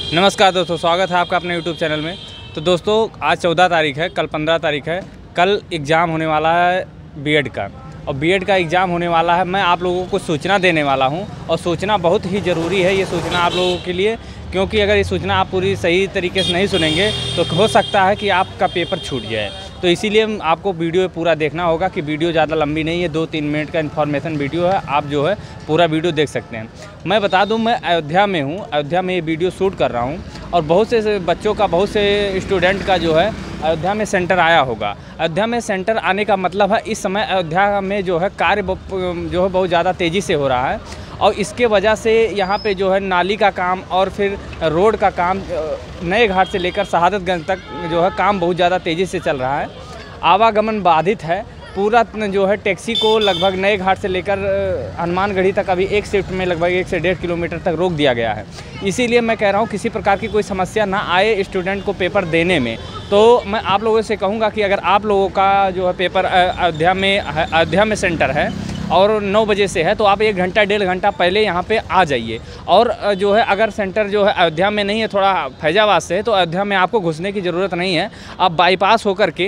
नमस्कार दोस्तों, स्वागत है आपका अपने YouTube चैनल में। तो दोस्तों आज 14 तारीख है, कल 15 तारीख है। कल एग्ज़ाम होने वाला है बीएड का, और बीएड का एग्ज़ाम होने वाला है। मैं आप लोगों को सूचना देने वाला हूं, और सूचना बहुत ही ज़रूरी है ये सूचना आप लोगों के लिए, क्योंकि अगर ये सूचना आप पूरी सही तरीके से नहीं सुनेंगे तो हो सकता है कि आपका पेपर छूट जाए। तो इसीलिए आपको वीडियो पूरा देखना होगा कि वीडियो ज़्यादा लंबी नहीं है, 2-3 मिनट का इन्फॉर्मेशन वीडियो है। आप जो है पूरा वीडियो देख सकते हैं। मैं बता दूं, मैं अयोध्या में हूं, अयोध्या में ये वीडियो शूट कर रहा हूं, और बहुत से बच्चों का, बहुत से स्टूडेंट का जो है अयोध्या में सेंटर आया होगा। अयोध्या में सेंटर आने का मतलब है इस समय अयोध्या में जो है कार्य जो है बहुत ज़्यादा तेज़ी से हो रहा है, और इसके वजह से यहाँ पे जो है नाली का काम और फिर रोड का काम, नए घाट से लेकर शहादतगंज तक जो है काम बहुत ज़्यादा तेज़ी से चल रहा है। आवागमन बाधित है पूरा जो है। टैक्सी को लगभग नए घाट से लेकर हनुमानगढ़ी तक अभी एक शिफ्ट में लगभग 1 से 1.5 किलोमीटर तक रोक दिया गया है। इसीलिए मैं कह रहा हूँ किसी प्रकार की कोई समस्या ना आए स्टूडेंट को पेपर देने में। तो मैं आप लोगों से कहूँगा कि अगर आप लोगों का जो है पेपर अयोध्या में सेंटर है और 9 बजे से है, तो आप 1 घंटा 1.5 घंटा पहले यहाँ पे आ जाइए। और जो है अगर सेंटर जो है अयोध्या में नहीं है, थोड़ा फैजाबाद से है, तो अयोध्या में आपको घुसने की ज़रूरत नहीं है। आप बाईपास होकर के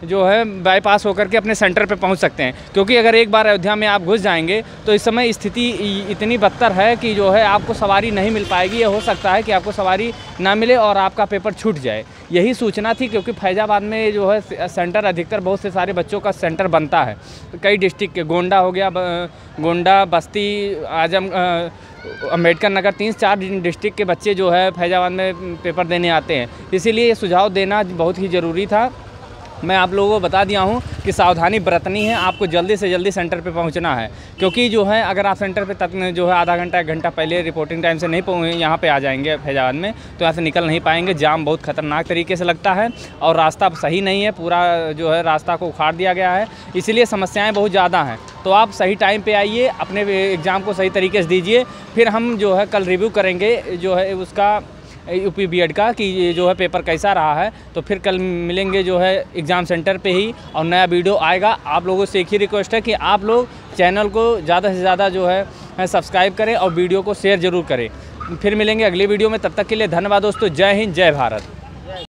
अपने सेंटर पे पहुंच सकते हैं, क्योंकि अगर एक बार अयोध्या में आप घुस जाएंगे तो इस समय स्थिति इतनी बदतर है कि जो है आपको सवारी नहीं मिल पाएगी। ये हो सकता है कि आपको सवारी ना मिले और आपका पेपर छूट जाए। यही सूचना थी, क्योंकि फैजाबाद में जो है सेंटर अधिकतर बहुत से सारे बच्चों का सेंटर बनता है। कई डिस्ट्रिक्ट के, गोंडा हो गया, गोंडा, बस्ती, आजम, अम्बेडकर नगर, 3-4 डिस्ट्रिक्ट के बच्चे जो है फैजाबाद में पेपर देने आते हैं। इसीलिए ये सुझाव देना बहुत ही ज़रूरी था। मैं आप लोगों को बता दिया हूँ कि सावधानी बरतनी है, आपको जल्दी से जल्दी सेंटर पे पहुँचना है। क्योंकि जो है अगर आप सेंटर पे तक जो है आधा घंटा 1 घंटा पहले रिपोर्टिंग टाइम से नहीं यहाँ पे आ जाएंगे फैजाबाद में, तो यहाँ से निकल नहीं पाएंगे। जाम बहुत ख़तरनाक तरीके से लगता है, और रास्ता सही नहीं है, पूरा जो है रास्ता को उखाड़ दिया गया है। इसीलिए समस्याएँ बहुत ज़्यादा हैं। तो आप सही टाइम पर आइए, अपने एग्ज़ाम को सही तरीके से दीजिए। फिर हम जो है कल रिव्यू करेंगे जो है उसका यूपी बीएड का, कि जो है पेपर कैसा रहा है। तो फिर कल मिलेंगे जो है एग्ज़ाम सेंटर पे ही, और नया वीडियो आएगा। आप लोगों से एक ही रिक्वेस्ट है कि आप लोग चैनल को ज़्यादा से ज़्यादा जो है सब्सक्राइब करें और वीडियो को शेयर ज़रूर करें। फिर मिलेंगे अगली वीडियो में, तब तक के लिए धन्यवाद दोस्तों। जय हिंद, जय भारत।